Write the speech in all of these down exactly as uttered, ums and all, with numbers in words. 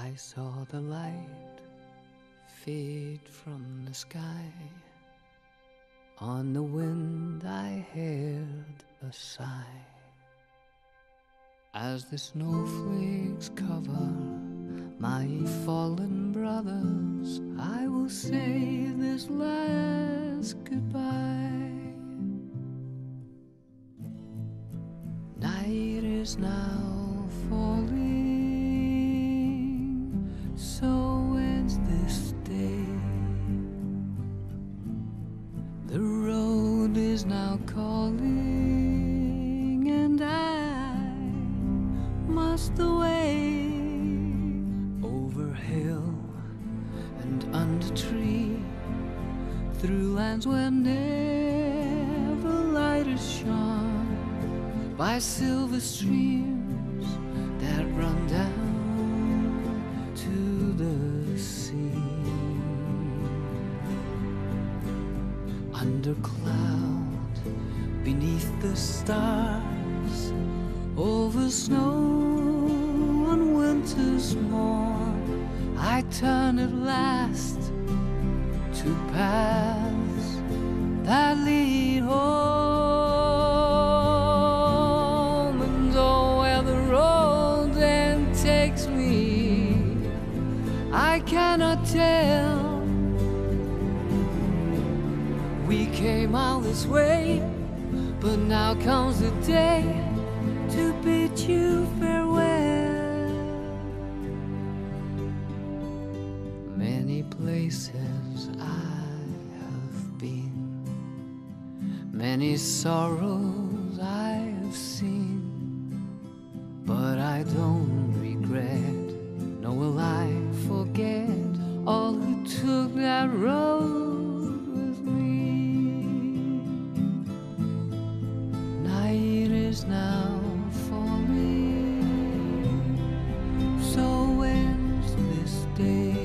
I saw the light fade from the sky. On the wind I heard a sigh. As the snowflakes cover my fallen brothers, I will say this last goodbye. Night is now falling, so ends this day. The road is now calling, and I must away. Over hill and under tree, through lands where never light has shone, by silver streams that run down to the sea. Under cloud, beneath the stars, over snow on winter's morn, I turn at last to paths that lead home. And oh, where the road then takes me, I cannot tell. We came all this way, but now comes the day to bid you farewell. Many places I have been, many sorrows I have seen, but I don't regret, nor will I forget all who took that road with me. Night is now falling, so ends this day.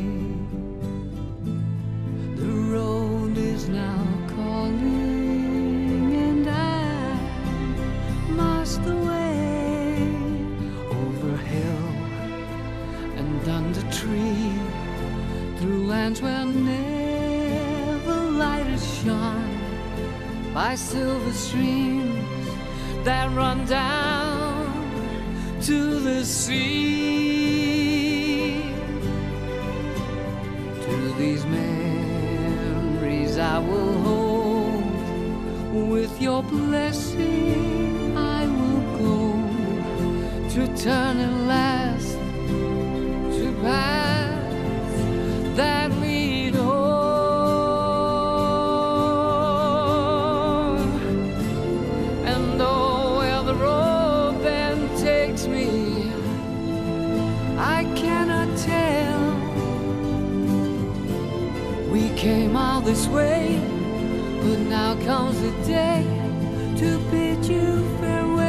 The road is now calling, and I must away. Over hill and under tree, through lands where never light has shone, by silver streams that run down to the sea. To these memories I will hold, with your blessing I will go, to turn at last to paths that lead home. And though where the road then takes me, I cannot tell. We came all this way, but now comes the day to bid you farewell.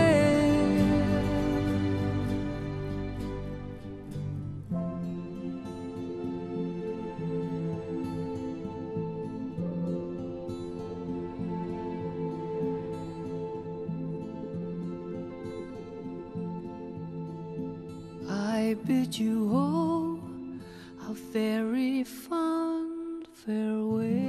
I bid you all a very fond farewell.